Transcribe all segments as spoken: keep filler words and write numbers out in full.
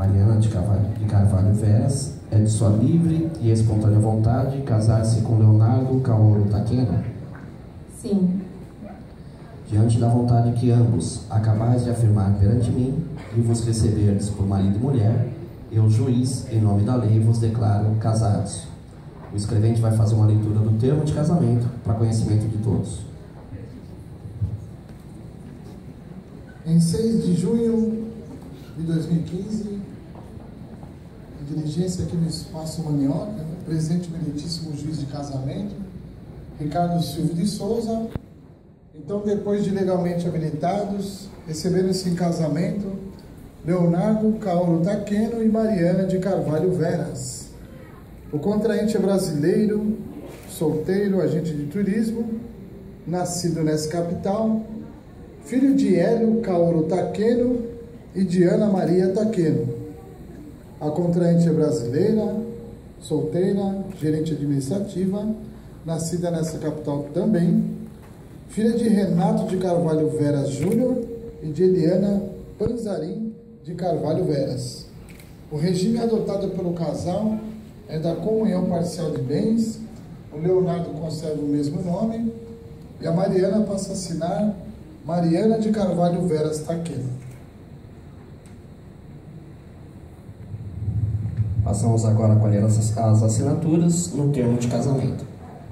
Mariana de Carvalho, de Carvalho Veras, é de sua livre e espontânea vontade casar-se com Leonardo Kaoru Takeno? Sim. Diante da vontade que ambos acabais de afirmar perante mim e vos receberdes por marido e mulher, eu, juiz, em nome da lei, vos declaro casados. O escrevente vai fazer uma leitura do termo de casamento para conhecimento de todos. Em seis de junho de dois mil e quinze, em diligência aqui no Espaço Manioca, né, presente o meritíssimo juiz de casamento, Ricardo Silva de Souza. Então, depois de legalmente habilitados, receberam-se em casamento Leonardo Kaoru Takeno e Mariana de Carvalho Veras. O contraente é brasileiro, solteiro, agente de turismo, nascido nessa capital, filho de Hélio Kaoru Takeno e de Ana Maria Takeno. A contraente é brasileira, solteira, gerente administrativa, nascida nessa capital também, filha de Renato de Carvalho Veras Júnior e de Eliana Panzarim de Carvalho Veras. O regime adotado pelo casal é da comunhão parcial de bens. O Leonardo conserva o mesmo nome e a Mariana passa a assinar Mariana de Carvalho Veras Takeno. Passamos agora a colher as, as assinaturas no termo de casamento.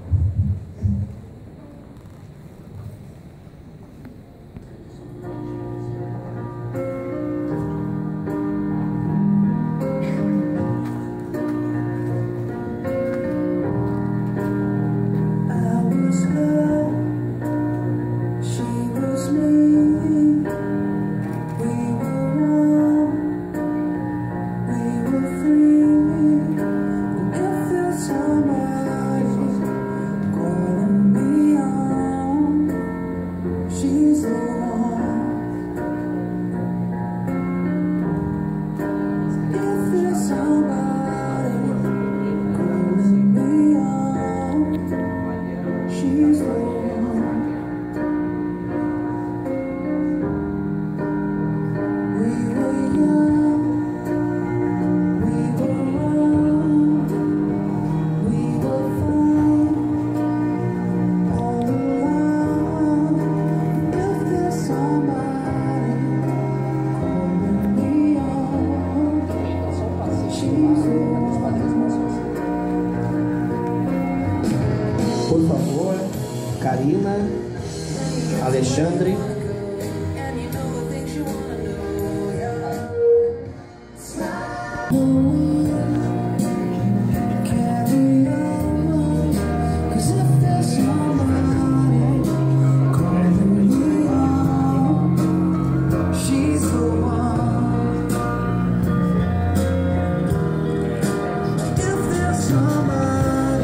Por favor, Karina, Alexandre.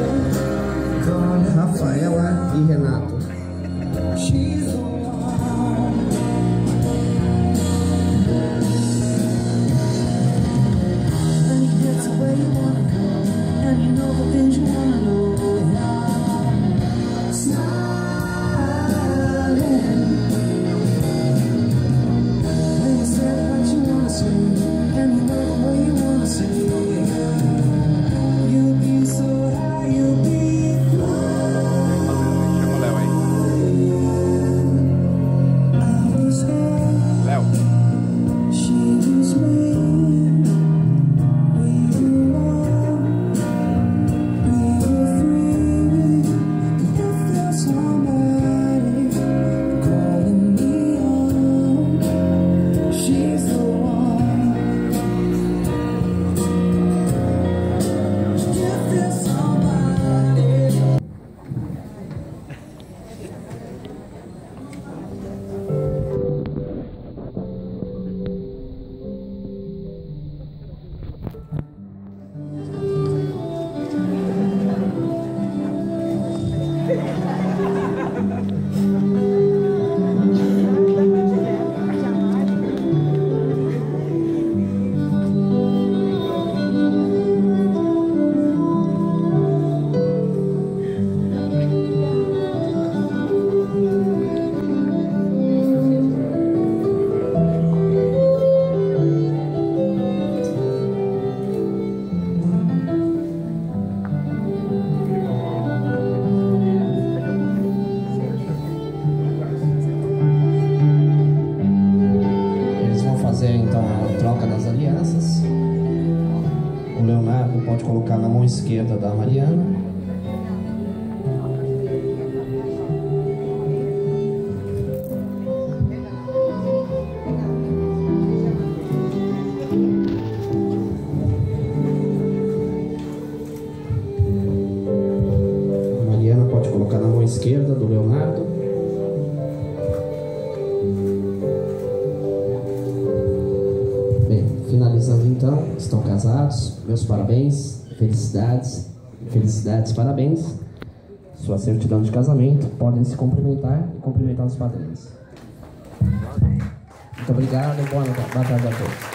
Rafaela e Renato. Leonardo pode colocar na mão esquerda da Mariana. A Mariana pode colocar na mão esquerda do Leonardo. Bem, finalizando então, estão casados, meus parabéns, felicidades, felicidades, parabéns, sua certidão de casamento, podem se cumprimentar e cumprimentar os padrinhos. Muito obrigado e boa tarde a todos.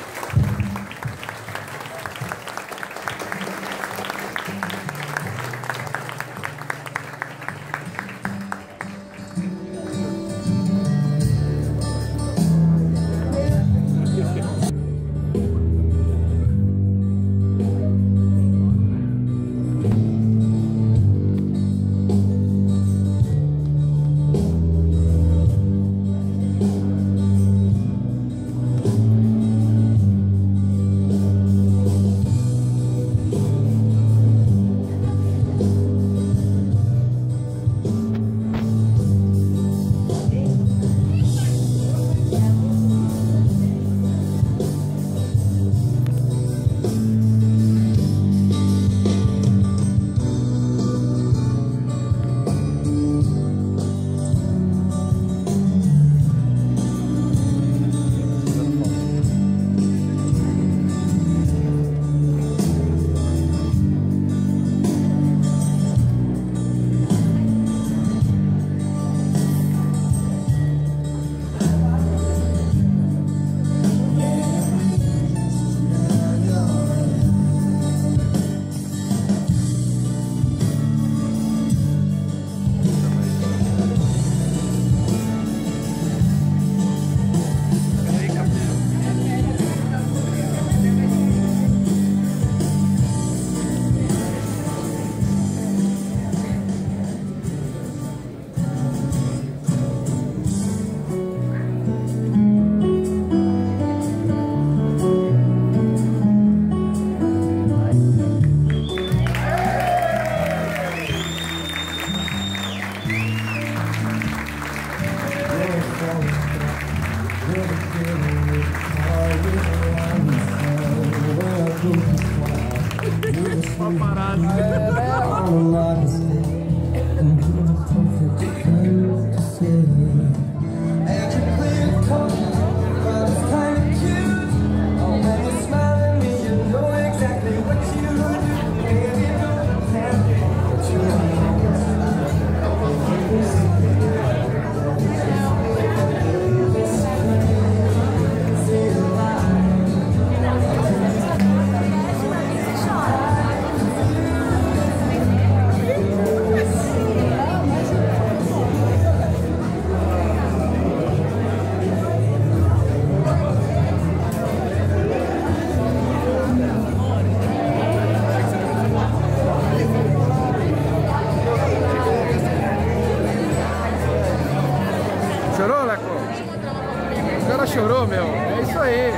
Chorou, meu? É isso aí.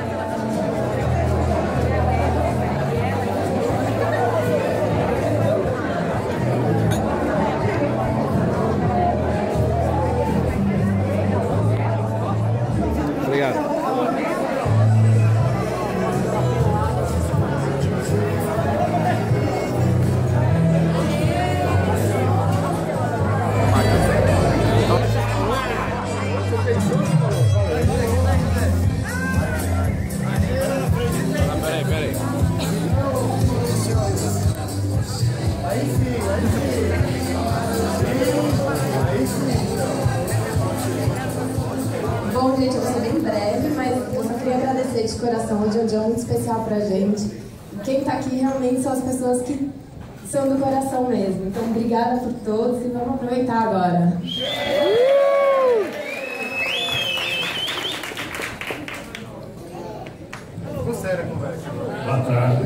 Obrigado. Bom, gente, eu vou ser bem breve, mas eu só queria agradecer de coração. Hoje é um dia muito especial pra gente. E quem tá aqui realmente são as pessoas que são do coração mesmo. Então, obrigada por todos e vamos aproveitar agora. Ficou séria a conversa. Boa tarde.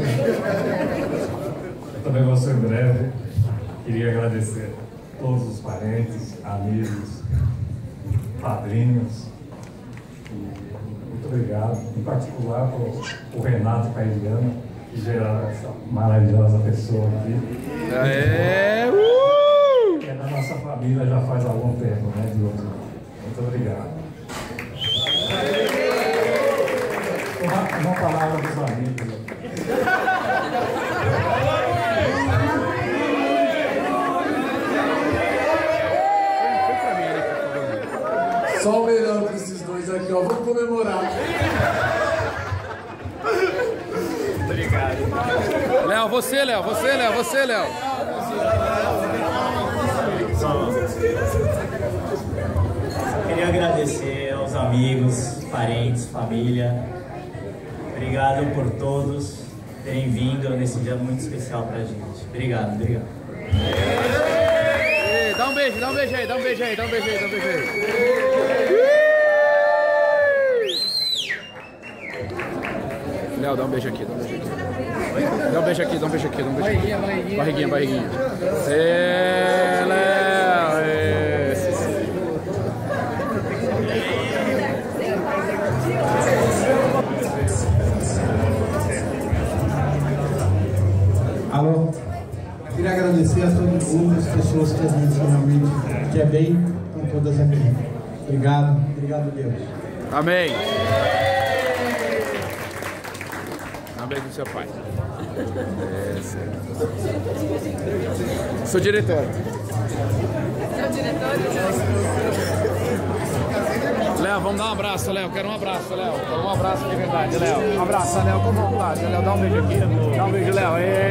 Eu também vou ser breve. Queria agradecer a todos os parentes, amigos, padrinhos. E muito obrigado, em particular, para o Renato e para a Eliana, que geraram essa maravilhosa pessoa aqui. É, uh! Que é da nossa família já faz algum tempo, né, Diogo? Muito obrigado. Uma, uma palavra dos amigos. Só o melhor desses dois aqui, ó. Vamos comemorar. Obrigado. Léo, você, Léo, você, Léo, você, Léo. Queria agradecer aos amigos, parentes, família. Obrigado por todos terem vindo nesse dia muito especial pra gente. Obrigado, obrigado. Ei, dá um beijo, dá um beijo aí, dá um beijo aí, dá um beijo aí, dá um beijo aí. Léo, dá um beijo aqui, dá um beijo aqui. Dá um beijo aqui, dá um beijo aqui, dá um beijo aqui. Barriguinha, barriguinha. Barriguinha, barriguinha. É, Léo, é. Alô, queria agradecer a todo mundo, as pessoas que a gente realmente quer bem, com todas aqui. Obrigado, obrigado Deus. Amém. Dá um beijo no seu pai. É, sou diretor. Sou diretor? Léo, vamos dar um abraço, Léo. Quero um abraço, Léo. Quero um abraço de verdade, Léo. Um abraço, Léo, com vontade. Léo, dá um beijo aqui. Dá um beijo, Léo.